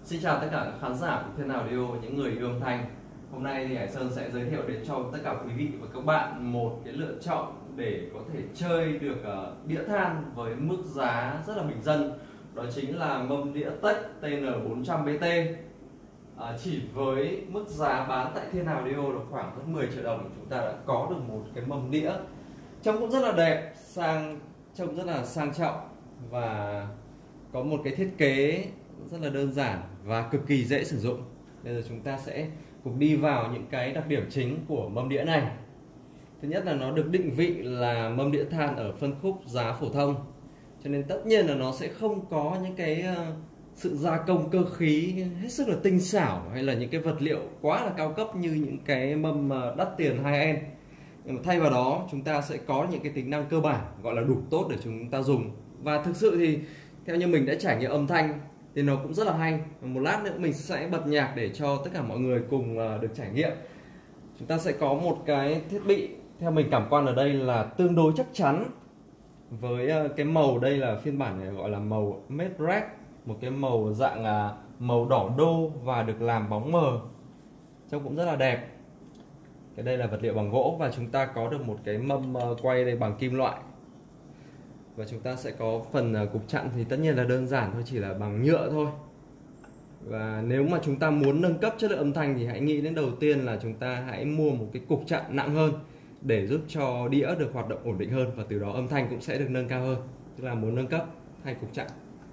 Xin chào tất cả các khán giả của Thiên Nào Audio, những người yêu âm thanh. Hôm nay thì Hải Sơn sẽ giới thiệu đến cho tất cả quý vị và các bạn một cái lựa chọn để có thể chơi được đĩa than với mức giá rất là bình dân. Đó chính là mâm đĩa Tech TN400BT. Chỉ với mức giá bán tại Thiên Nào Audio là khoảng hơn 10 triệu đồng, chúng ta đã có được một cái mâm đĩa trông cũng rất là đẹp, trông rất là sang trọng và có một cái thiết kế rất là đơn giản và cực kỳ dễ sử dụng. Bây giờ chúng ta sẽ cùng đi vào những cái đặc điểm chính của mâm đĩa này. Thứ nhất là nó được định vị là mâm đĩa than ở phân khúc giá phổ thông, cho nên tất nhiên là nó sẽ không có những cái sự gia công cơ khí hết sức là tinh xảo hay là những cái vật liệu quá là cao cấp như những cái mâm đắt tiền high-end. Nhưng mà thay vào đó chúng ta sẽ có những cái tính năng cơ bản gọi là đủ tốt để chúng ta dùng. Và thực sự thì theo như mình đã trải nghiệm âm thanh thì nó cũng rất là hay. Một lát nữa mình sẽ bật nhạc để cho tất cả mọi người cùng được trải nghiệm. Chúng ta sẽ có một cái thiết bị theo mình cảm quan ở đây là tương đối chắc chắn. Với cái màu đây là phiên bản này gọi là màu Matte Red, một cái màu dạng màu đỏ đô và được làm bóng mờ, trông cũng rất là đẹp. Cái đây là vật liệu bằng gỗ và chúng ta có được một cái mâm quay đây bằng kim loại. Và chúng ta sẽ có phần cục chặn thì tất nhiên là đơn giản thôi, chỉ là bằng nhựa thôi. Và nếu mà chúng ta muốn nâng cấp chất lượng âm thanh thì hãy nghĩ đến đầu tiên là chúng ta hãy mua một cái cục chặn nặng hơn để giúp cho đĩa được hoạt động ổn định hơn, và từ đó âm thanh cũng sẽ được nâng cao hơn. Tức là muốn nâng cấp thay cục chặn.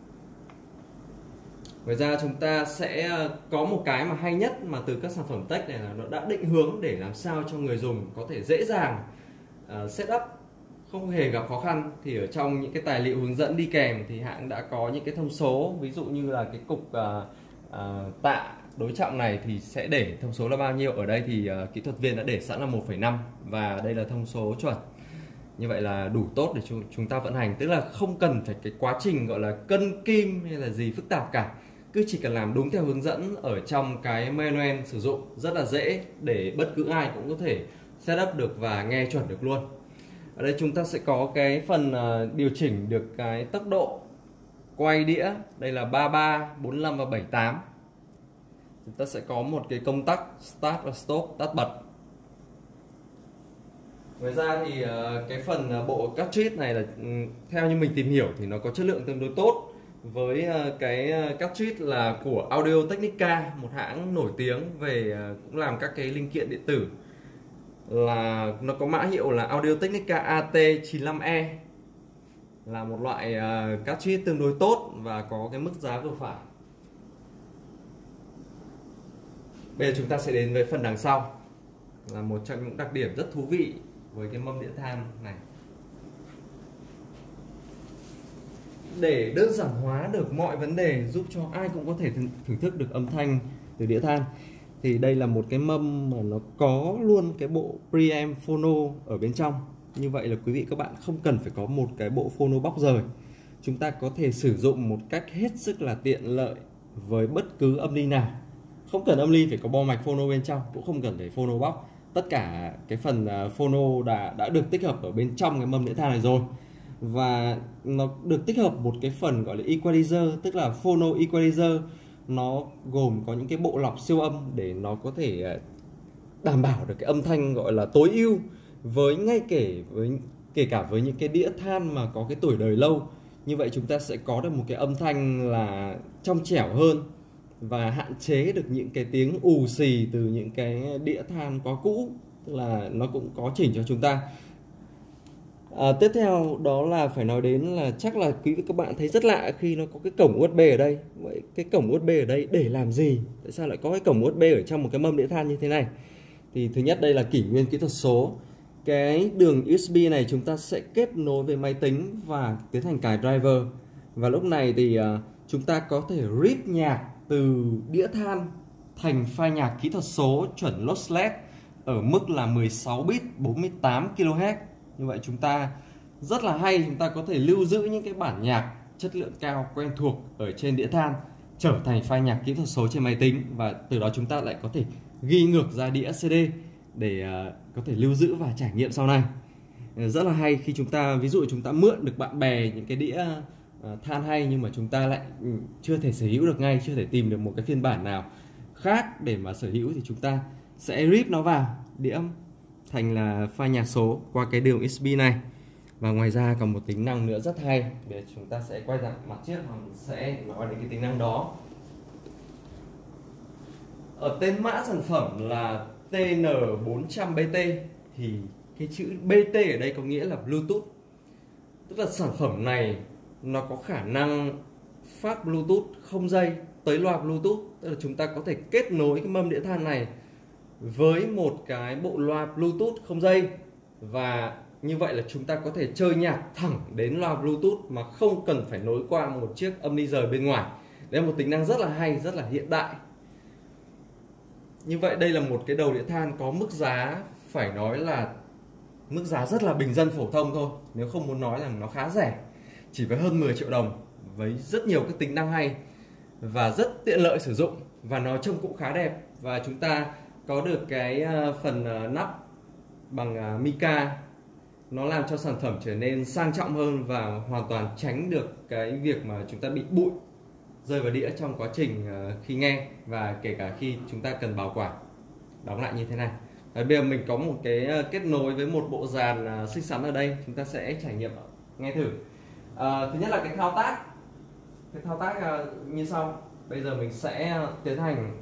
Ngoài ra chúng ta sẽ có một cái mà hay nhất mà từ các sản phẩm Tech này là nó đã định hướng để làm sao cho người dùng có thể dễ dàng setup, không hề gặp khó khăn. Thì ở trong những cái tài liệu hướng dẫn đi kèm thì hãng đã có những cái thông số, ví dụ như là cái cục tạ đối trọng này thì sẽ để thông số là bao nhiêu. Ở đây thì kỹ thuật viên đã để sẵn là 1,5 và đây là thông số chuẩn. Như vậy là đủ tốt để chúng ta vận hành, tức là không cần phải cái quá trình gọi là cân kim hay là gì phức tạp cả. Cứ chỉ cần làm đúng theo hướng dẫn ở trong cái manual sử dụng, rất là dễ để bất cứ ai cũng có thể setup được và nghe chuẩn được luôn. Ở đây chúng ta sẽ có cái phần điều chỉnh được cái tốc độ quay đĩa. Đây là 33, 45 và 78. Chúng ta sẽ có một cái công tắc Start và Stop, tắt bật. Ngoài ra thì cái phần bộ cartridge này là theo như mình tìm hiểu thì nó có chất lượng tương đối tốt. Với cái cartridge là của Audio Technica, một hãng nổi tiếng về cũng làm các cái linh kiện điện tử. Là nó có mã hiệu là Audio Technica AT95E, là một loại cartridge tương đối tốt và có cái mức giá vừa phải. Bây giờ chúng ta sẽ đến với phần đằng sau, là một trong những đặc điểm rất thú vị với cái mâm đĩa than này. Để đơn giản hóa được mọi vấn đề, giúp cho ai cũng có thể thưởng thức được âm thanh từ đĩa than, thì đây là một cái mâm mà nó có luôn cái bộ preamp phono ở bên trong. Như vậy là quý vị các bạn không cần phải có một cái bộ phono box rời. Chúng ta có thể sử dụng một cách hết sức là tiện lợi với bất cứ âm ly nào. Không cần âm ly phải có bo mạch phono bên trong, cũng không cần phải phono box. Tất cả cái phần phono đã được tích hợp ở bên trong cái mâm đĩa than này rồi. Và nó được tích hợp một cái phần gọi là equalizer, tức là phono equalizer. Nó gồm có những cái bộ lọc siêu âm để nó có thể đảm bảo được cái âm thanh gọi là tối ưu với kể cả với những cái đĩa than mà có cái tuổi đời lâu. Như vậy chúng ta sẽ có được một cái âm thanh là trong trẻo hơn và hạn chế được những cái tiếng ù xì từ những cái đĩa than quá cũ, tức là nó cũng có chỉnh cho chúng ta. Tiếp theo đó là phải nói đến là chắc là quý vị các bạn thấy rất lạ khi nó có cái cổng USB ở đây. Vậy cái cổng USB ở đây để làm gì? Tại sao lại có cái cổng USB ở trong một cái mâm đĩa than như thế này? Thì thứ nhất đây là kỷ nguyên kỹ thuật số. Cái đường USB này chúng ta sẽ kết nối với máy tính và tiến hành cài driver. Và lúc này thì chúng ta có thể rip nhạc từ đĩa than thành file nhạc kỹ thuật số chuẩn lossless ở mức là 16 bit 48 kHz. Như vậy chúng ta rất là hay, chúng ta có thể lưu giữ những cái bản nhạc chất lượng cao quen thuộc ở trên đĩa than trở thành file nhạc kỹ thuật số trên máy tính, và từ đó chúng ta lại có thể ghi ngược ra đĩa CD để có thể lưu giữ và trải nghiệm sau này. Rất là hay khi chúng ta ví dụ chúng ta mượn được bạn bè những cái đĩa than hay, nhưng mà chúng ta lại chưa thể sở hữu được ngay, chưa thể tìm được một cái phiên bản nào khác để mà sở hữu, thì chúng ta sẽ rip nó vào đĩa thành là file nhạc số qua cái đường USB này. Và ngoài ra còn một tính năng nữa rất hay, để chúng ta sẽ quay ra mặt trước và mình sẽ nói đến cái tính năng đó. Ở tên mã sản phẩm là TN400BT thì cái chữ BT ở đây có nghĩa là Bluetooth. Tức là sản phẩm này nó có khả năng phát Bluetooth không dây tới loa Bluetooth. Tức là chúng ta có thể kết nối cái mâm đĩa than này với một cái bộ loa Bluetooth không dây, và như vậy là chúng ta có thể chơi nhạc thẳng đến loa Bluetooth mà không cần phải nối qua một chiếc âm ly rời bên ngoài. Đây là một tính năng rất là hay, rất là hiện đại. Như vậy đây là một cái đầu đĩa than có mức giá phải nói là mức giá rất là bình dân phổ thông thôi, nếu không muốn nói rằng nó khá rẻ, chỉ với hơn 10 triệu đồng, với rất nhiều các tính năng hay và rất tiện lợi sử dụng, và nó trông cũng khá đẹp. Và chúng ta có được cái phần nắp bằng mica, nó làm cho sản phẩm trở nên sang trọng hơn và hoàn toàn tránh được cái việc mà chúng ta bị bụi rơi vào đĩa trong quá trình khi nghe, và kể cả khi chúng ta cần bảo quản. Đóng lại như thế này. Bây giờ mình có một cái kết nối với một bộ dàn xích sắn ở đây, chúng ta sẽ trải nghiệm nghe thử. Thứ nhất là cái thao tác như sau. Bây giờ mình sẽ tiến hành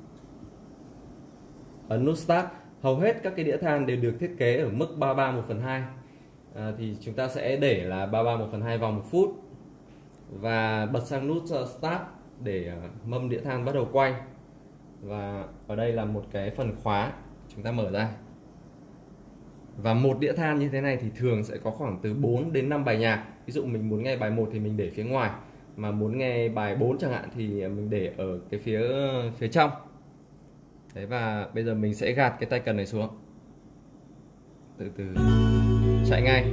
ấn nút Start. Hầu hết các cái đĩa than đều được thiết kế ở mức 33/1/2. Thì chúng ta sẽ để là 33/1/2 vòng 1 phút và bật sang nút Start để mâm đĩa than bắt đầu quay. Và ở đây là một cái phần khóa, chúng ta mở ra. Và một đĩa than như thế này thì thường sẽ có khoảng từ 4 đến 5 bài nhạc. Ví dụ mình muốn nghe bài 1 thì mình để phía ngoài, mà muốn nghe bài 4 chẳng hạn thì mình để ở cái phía trong. Đấy, và bây giờ mình sẽ gạt cái tay cần này xuống, từ từ chạy ngay.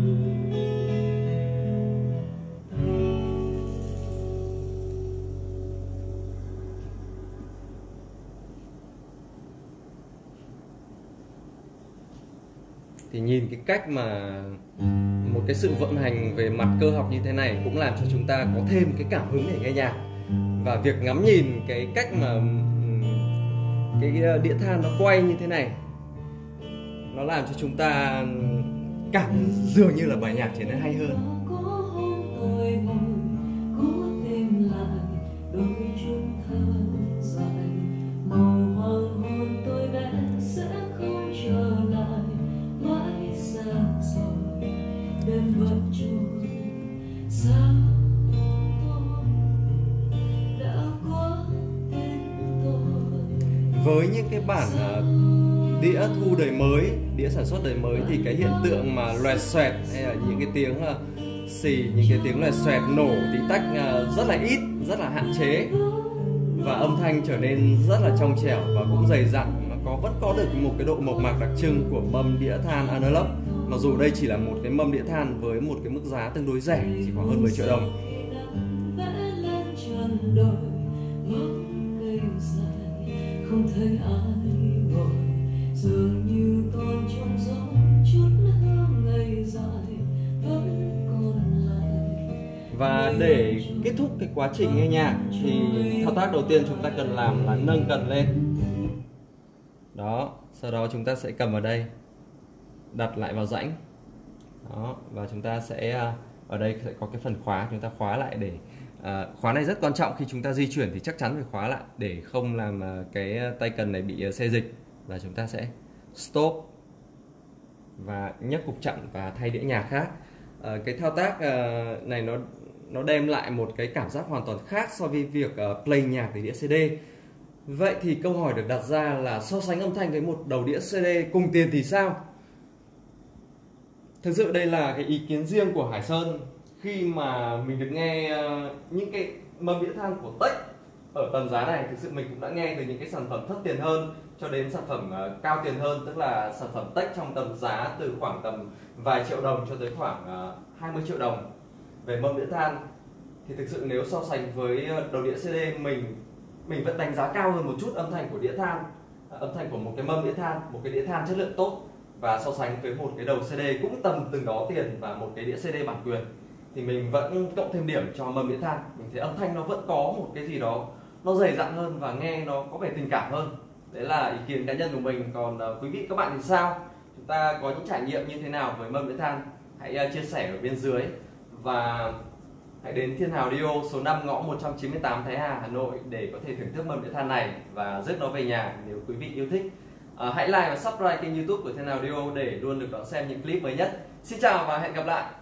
Thì nhìn cái cách mà một cái sự vận hành về mặt cơ học như thế này cũng làm cho chúng ta có thêm cái cảm hứng để nghe nhạc. Và việc ngắm nhìn cái cách mà cái đĩa than nó quay như thế này, nó làm cho chúng ta cảm dường như là bài nhạc trở nên hay hơn. Với những cái bản đĩa thu đời mới, đĩa sản xuất đời mới, thì cái hiện tượng mà loẹt xoẹt hay là những cái tiếng xì, những cái tiếng loẹt xoẹt, nổ, tí tách rất là ít, rất là hạn chế, và âm thanh trở nên rất là trong trẻo và cũng dày dặn, vẫn có được một cái độ mộc mạc đặc trưng của mâm đĩa than analog. Mặc dù đây chỉ là một cái mâm đĩa than với một cái mức giá tương đối rẻ, chỉ khoảng hơn 10 triệu đồng. Không thấy ai ngồi, dường như còn trong gió chút hương ngày dài vẫn còn lại. Và để kết thúc cái quá trình nghe nhạc thì thao tác đầu tiên chúng ta cần làm là nâng cần lên. Đó, sau đó chúng ta sẽ cầm vào đây, đặt lại vào rãnh. Đó, và chúng ta sẽ ở đây sẽ có cái phần khóa, chúng ta khóa lại để khóa này rất quan trọng, khi chúng ta di chuyển thì chắc chắn phải khóa lại để không làm cái tay cần này bị xê dịch. Và chúng ta sẽ stop và nhấc cục chặn và thay đĩa nhạc khác. Cái thao tác này nó đem lại một cái cảm giác hoàn toàn khác so với việc play nhạc từ đĩa CD. Vậy thì câu hỏi được đặt ra là so sánh âm thanh với một đầu đĩa CD cùng tiền thì sao? Thực sự đây là cái ý kiến riêng của Hải Sơn. Khi mà mình được nghe những cái mâm đĩa than của Tech ở tầm giá này, thực sự mình cũng đã nghe từ những cái sản phẩm thấp tiền hơn cho đến sản phẩm cao tiền hơn, tức là sản phẩm Tech trong tầm giá từ khoảng tầm vài triệu đồng cho tới khoảng 20 triệu đồng về mâm đĩa than. Thì thực sự nếu so sánh với đầu đĩa CD, mình vẫn đánh giá cao hơn một chút âm thanh của đĩa than, âm thanh của một cái mâm đĩa than, một cái đĩa than chất lượng tốt, và so sánh với một cái đầu CD cũng tầm từng đó tiền và một cái đĩa CD bản quyền. thì mình vẫn cộng thêm điểm cho mâm đĩa than. Mình thấy âm thanh nó vẫn có một cái gì đó nó dày dặn hơn và nghe nó có vẻ tình cảm hơn. Đấy là ý kiến cá nhân của mình. Còn quý vị các bạn thì sao? Chúng ta có những trải nghiệm như thế nào với mâm đĩa than? Hãy chia sẻ ở bên dưới, và hãy đến Thiên Hào Audio số 5 ngõ 198 Thái Hà, Hà Nội để có thể thưởng thức mâm đĩa than này và rước nó về nhà nếu quý vị yêu thích. Hãy like và subscribe kênh YouTube của Thiên Hào Audio để luôn được đón xem những clip mới nhất. Xin chào và hẹn gặp lại.